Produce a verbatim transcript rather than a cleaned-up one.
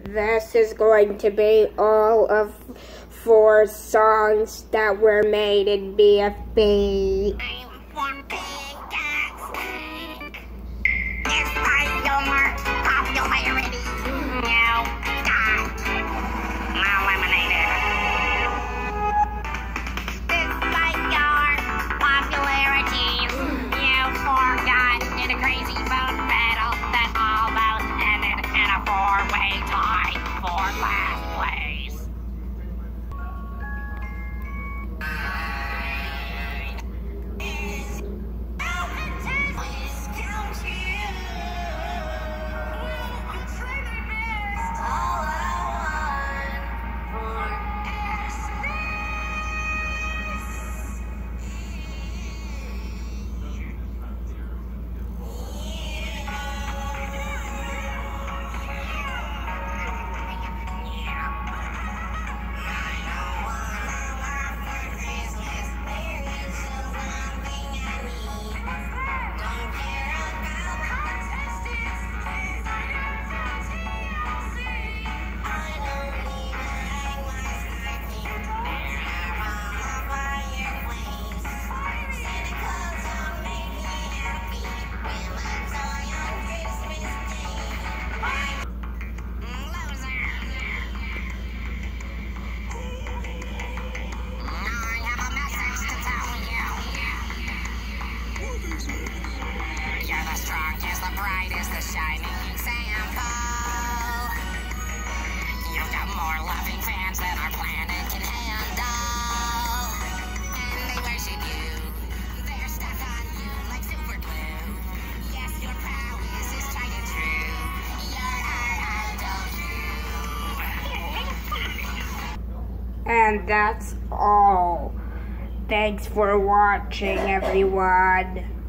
This is going to be all of four songs that were made in B F B. And that's all. Thanks for watching, everyone.